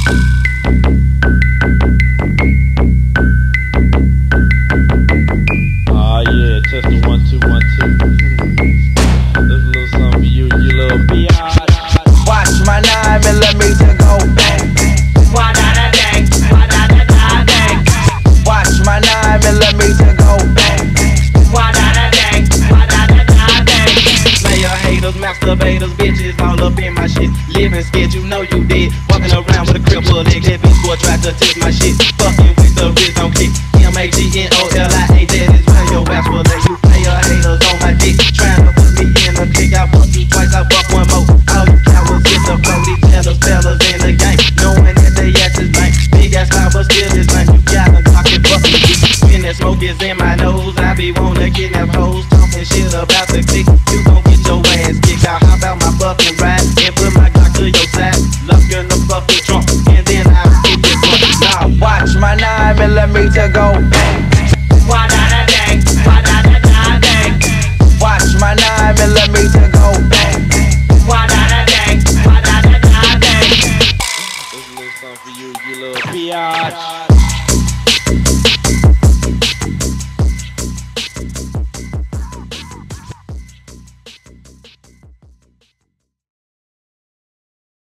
Yeah, testing 1 2 1 2. This a little something for you, you little biatch. Watch my 9mm go bang. WADADADANG, WADADADADANG. Watch my 9mm go bang. WADADADANG, WADADADADANG. Player haters, masturbators, bitches all up in my shit. Living scared, you know you did. Walking around with a cripple leg, that bitch boy tried to test my shit. Fucking with the wrist on kick. MAGNOLIA, that is where your ass will let you. Player haters on my dick, trying to put me in a kick. I fuck you twice, I fuck one more. All you cowards get the flow, these fellas in the game, knowing that they ass is lame. Big ass line, but still is lame. You gotta talk it, fuck me. When that smoke is in my nose, I be wanna kidnap hoes, talking shit about the click. You gon' get your ass kicked. I'll hop out my fucking ride and put my Glock to your side, lock in the fucking trunk, and then I'll get you drunk. Now watch my 9mm go bang. WADADADANG, WADADADADANG. Watch my 9mm go bang. WADADADANG, WADADADADANG. This a little something for you, you little biatch.